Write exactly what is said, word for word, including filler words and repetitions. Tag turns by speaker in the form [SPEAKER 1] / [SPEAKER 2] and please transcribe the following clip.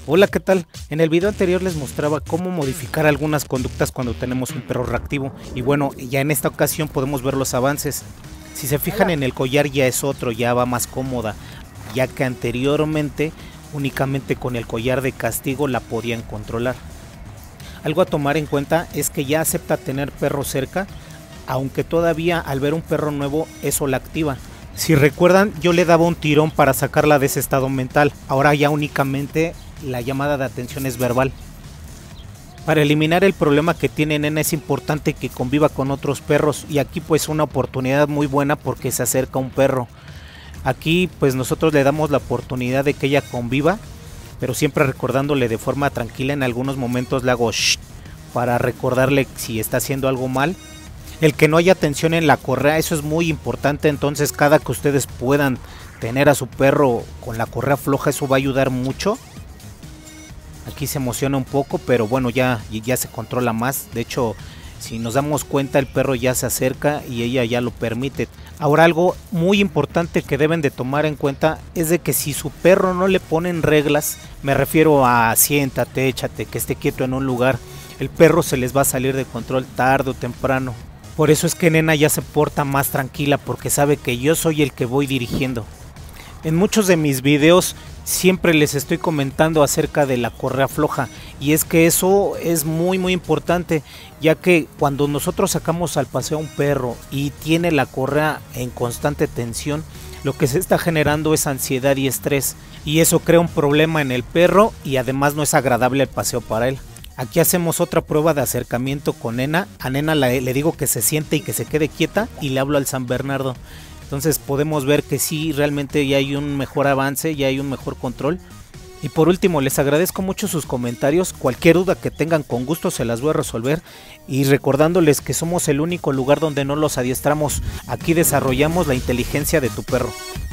[SPEAKER 1] Hola, ¿qué tal? En el video anterior les mostraba cómo modificar algunas conductas cuando tenemos un perro reactivo y bueno, ya en esta ocasión podemos ver los avances. Si se fijan en el collar ya es otro, ya va más cómoda, ya que anteriormente únicamente con el collar de castigo la podían controlar. Algo a tomar en cuenta es que ya acepta tener perro cerca, aunque todavía al ver un perro nuevo eso la activa. Si recuerdan, yo le daba un tirón para sacarla de ese estado mental, ahora ya únicamente la llamada de atención es verbal. Para eliminar el problema que tiene Nena es importante que conviva con otros perros y aquí pues una oportunidad muy buena porque se acerca un perro. Aquí pues nosotros le damos la oportunidad de que ella conviva, pero siempre recordándole de forma tranquila. En algunos momentos le hago shh para recordarle si está haciendo algo mal. El que no haya tensión en la correa, eso es muy importante, entonces cada que ustedes puedan tener a su perro con la correa floja, eso va a ayudar mucho. Aquí se emociona un poco, pero bueno, ya, ya se controla más. De hecho, si nos damos cuenta, el perro ya se acerca y ella ya lo permite. Ahora, algo muy importante que deben de tomar en cuenta es de que si su perro no le ponen reglas, me refiero a siéntate, échate, que esté quieto en un lugar, el perro se les va a salir de control tarde o temprano. Por eso es que Nena ya se porta más tranquila, porque sabe que yo soy el que voy dirigiendo. En muchos de mis videos siempre les estoy comentando acerca de la correa floja y es que eso es muy muy importante, ya que cuando nosotros sacamos al paseo a un perro y tiene la correa en constante tensión, lo que se está generando es ansiedad y estrés y eso crea un problema en el perro y además no es agradable el paseo para él. Aquí hacemos otra prueba de acercamiento con Nena. A Nena le, le digo que se siente y que se quede quieta y le hablo al San Bernardo. Entonces podemos ver que sí, realmente ya hay un mejor avance, ya hay un mejor control. Y por último, les agradezco mucho sus comentarios. Cualquier duda que tengan, con gusto se las voy a resolver. Y recordándoles que somos el único lugar donde no los adiestramos. Aquí desarrollamos la inteligencia de tu perro.